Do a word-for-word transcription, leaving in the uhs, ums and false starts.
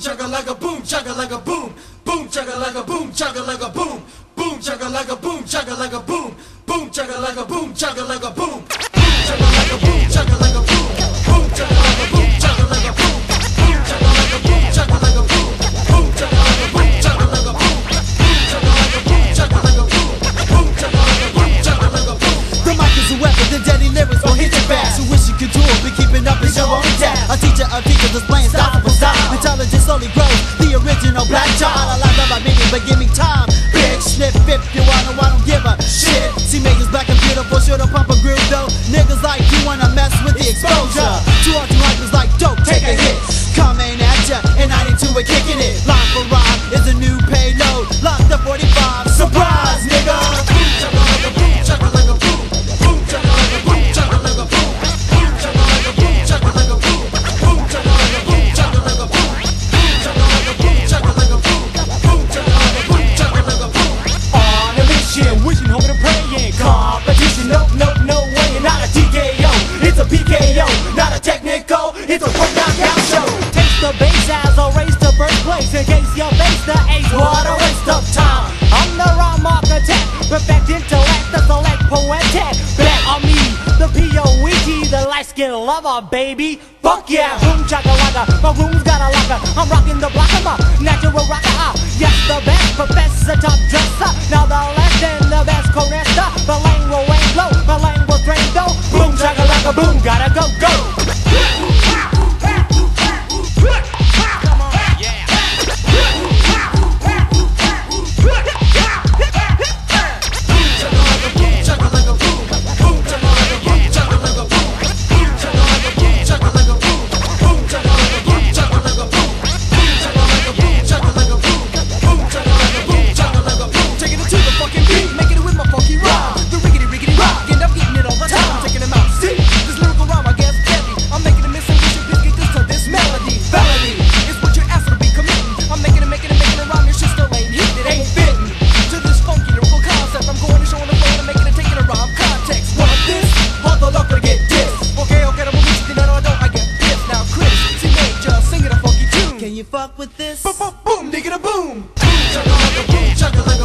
chugga like a boom, chugga like a boom, boom chugga like a boom, chugga like a boom, boom chugga like a boom, chugga like a boom, boom chugga like a boom, chugga like a boom, boom chugga like a boom, chugga like a boom, boom chugga like a boom, chugga like a boom, boom chugga like a boom, chugga like a boom, boom chugga like a boom, chugga like a boom, boom chugga like a boom, chugga like a boom, boom chugga like a boom, chugga like a boom. The mic is a weapon, the deadly lyrics will hit you fast. You wish you could do it, but keeping up is your only task. A teacher of teachers displaying style for style. Intelligence slowly grows, the original black child. I like my meaning, but give me time. Big sniff if you wanna, I don't give a shit. See makers black and beautiful, should've pump a groove though. Niggas like you wanna mess with the exposure. Two or two hypers like dope, take a hit. Coming at ya, in ninety-two we're kicking it. Line for rhyme is a new payload. Locked up forty-five, surprise nigga. Boom chugga like a boom, chugga like a boom, boom chugga like a boom, chugga like a boom, boom chugga like a boom, chugga like a boom, boom chugga like a boom, chugga like a boom, boom chugga like a boom, chugga like a boom, boom chugga like a boom, chugga like a boom. On a mission, wishing, hoping and praying. Competition, nope, nope, no way. Not a T K O, it's a P K O. Not a technical, it's a fuck knockout show. Taste the bass as a race to first place. In case you face the ace, what a waste of time. I'm the rhyme architect, perfect intellect, the select poetic. Bet on me, the P O E T, the light skin lover, baby. Fuck yeah, boom chakalaka, my room's got a locker. I'm rocking the block of my natural rocker. Ah, yes, the best professor, top dresser. Now the left and the best chorister. The lane will rain blow, the lane will drain though. Boom chakalaka, boom, gotta go, go. Can you fuck with this? Boom, boom, boom, digga boom. Boom chugga like a boom, chugga like